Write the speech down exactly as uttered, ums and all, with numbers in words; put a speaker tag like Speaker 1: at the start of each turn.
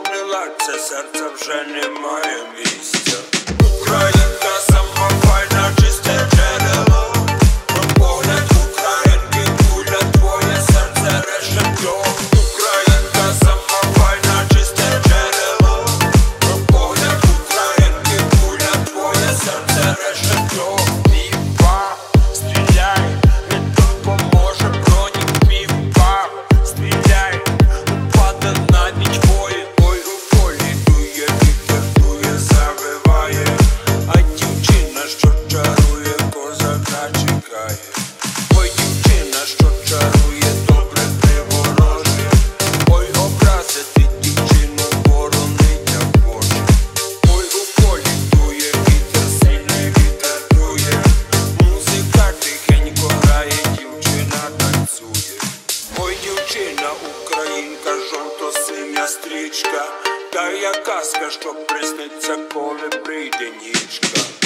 Speaker 1: заповнила це серце, вже немає місця. Українка сама файна, чисте джерело. Погляд українки, куля, твоє серце решето. Українка сама файна, чисте джерело. Погляд українки, куля, твоє серце решето. Піпа, стріляй, не допоможе бронік. Піпа, стріляй, упаде на ніч бої. Ой, у полі дує, вітер дує, завиває. А дівчина, що чарує, козака чекає. Ой, дівчина, що чарує, добре приворожує. Ой, образити дівчину, боронить як Боже. Ой, у полі дує, вітер, сильний вітер дує. Музика тихенько грає, дівчина танцює. Ой, дівчина, українка, жовто-синя стрічка. Та я казка, що присниться, коли прийде нічка.